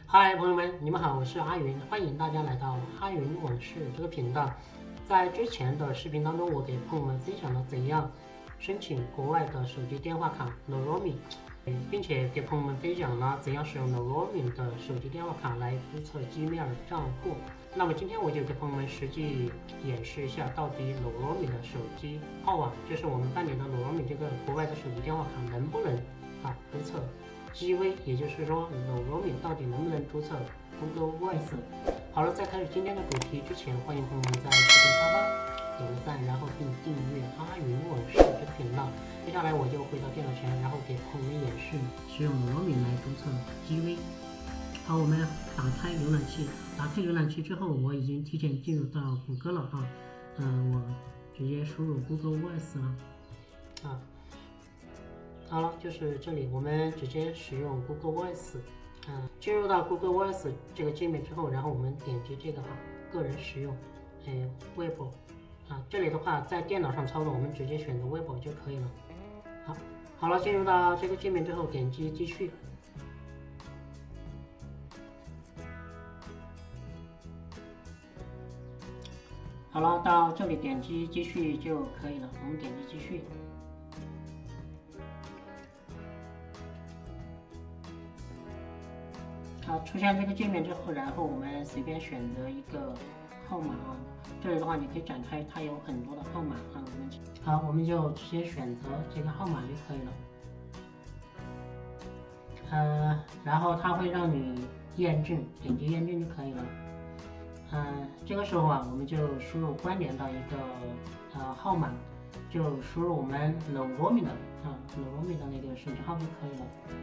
嗨，朋友们，你们好，我是阿云，欢迎大家来到阿云往事这个频道。在之前的视频当中，我给朋友们分享了怎样申请国外的手机电话卡 No Roaming， 并且给朋友们分享了怎样使用 No Roaming 的手机电话卡来注册 Gmail 账户。那么今天我就给朋友们实际演示一下，到底 No Roaming 的手机号啊，就是我们办理的 No Roaming 这个国外的手机电话卡能不能注册 GV， 也就是说 No Roaming 到底能不能注册 Google Voice。好了，在开始今天的主题之前，欢迎朋友们在视频下方点个赞，然后并订阅阿云往事这个频道。接下来我就回到电脑前，然后给朋友们演示使用 No Roaming 来注册 GV。好，我们打开浏览器，之后，我已经提前进入到谷歌了啊，我直接输入 Google Voice 了好了，就是这里，我们直接使用 Google Voice，进入到 Google Voice 这个界面之后，然后我们点击这个个人使用，Web，这里的话在电脑上操作，我们直接选择 Web 就可以了。好了，进入到这个界面之后，点击继续。好了，到这里点击继续就可以了，我们点击继续。出现这个界面之后，然后我们随便选择一个号码这里的话你可以展开，它有很多的号码我们就直接选择这个号码就可以了。然后它会让你验证，点击验证就可以了。这个时候我们就输入关联到一个号码，就输入我们 No Roaming 的No Roaming 的那个手机号就可以了。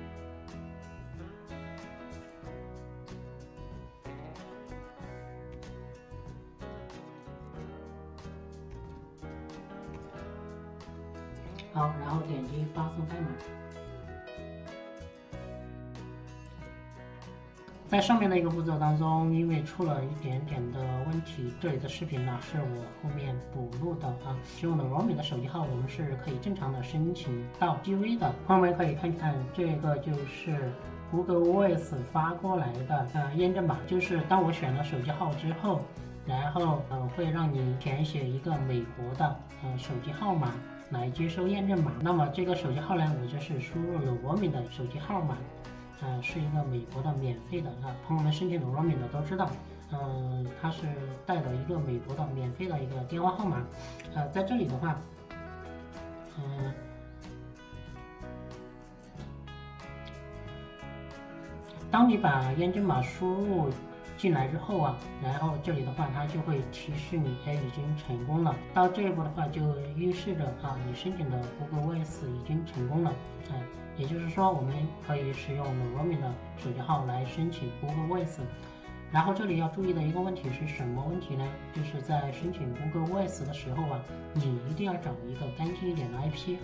好，然后点击发送代码。在上面的一个步骤当中，因为出了一点点的问题，这里的视频呢是我后面补录的使用的 Roaming 的手机号，我们是可以正常的申请到 GV 的。朋友们可以看看，这个就是 Google Voice 发过来的验证码，就是当我选了手机号之后，然后会让你填写一个美国的手机号码来接收验证码。那么这个手机号呢，我就是输入了 Roaming 的手机号码。是一个美国的免费的朋友们申请No Roaming的都知道，它是带了一个美国的免费的一个电话号码，在这里的话，当你把验证码输入进来之后然后这里的话它就会提示你已经成功了。到这一步的话就预示着你申请的 Google Voice 已经成功了。也就是说我们可以使用 No Roaming 的手机号来申请 Google Voice。然后这里要注意的一个问题是什么问题呢？就是在申请 Google Voice 的时候你一定要找一个干净一点的 IP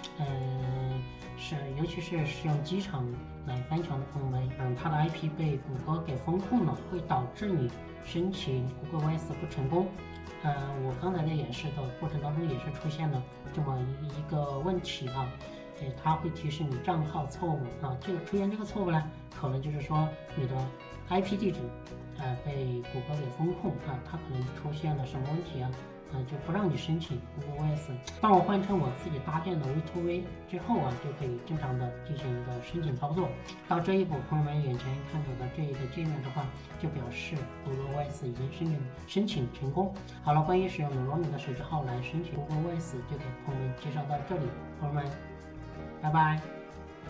尤其是使用机场来翻墙的朋友们，它的 IP 被谷歌给封控了，会导致你申请 Google Voice 不成功。我刚才在演示的过程当中也是出现了这么一个问题它会提示你账号错误这个出现这个错误呢，可能就是说你的 IP 地址被谷歌给封控它可能出现了什么问题就不让你申请 Google Voice。当我换成我自己搭建的 V2V 之后就可以正常的进行一个申请操作。到这一步，朋友们眼前看到的这一个界面的话，就表示 Google Voice 已经申请成功。好了，关于使用 No Roaming 的手机号来申请 Google Voice 就给朋友们介绍到这里，朋友们拜拜。